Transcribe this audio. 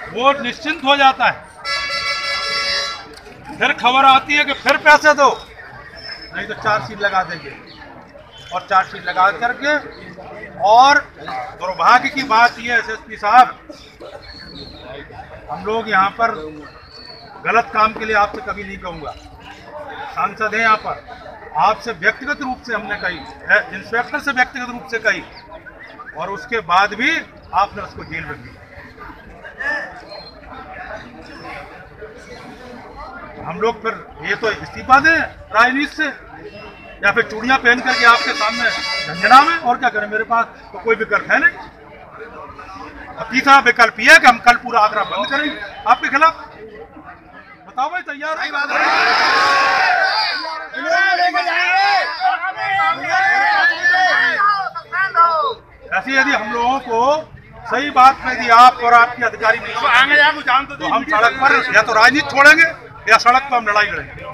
वो निश्चिंत हो जाता है। फिर खबर आती है कि फिर पैसे दो, नहीं तो चार्जशीट लगा देंगे। और चार्जशीट लगा करके, और दुर्भाग्य की बात यह है एसएसपी साहब, हम लोग यहाँ पर गलत काम के लिए आपसे कभी नहीं कहूँगा, सांसद हैं यहाँ पर, आपसे व्यक्तिगत रूप से हमने कही, इंस्पेक्टर से व्यक्तिगत रूप से कही, और उसके बाद भी आपने उसको जेल में दिया। हम लोग फिर ये तो इस्तीफा दें राजनीति से, या फिर चूड़ियां पहन करके आपके सामने झंझना में, और क्या करें? मेरे पास तो कोई विकल्प है नहीं। अब तीसरा विकल्प यह है कि हम कल पूरा आगरा बंद करेंगे आपके खिलाफ। बताओ भाई, तैयार? ऐसे यदि हम लोगों को सही बात में यदि आप और आपके अधिकारी नहीं तो हम सड़क पर या तो राजनीति छोड़ेंगे या सड़क पर हम लड़ाई लड़ेंगे।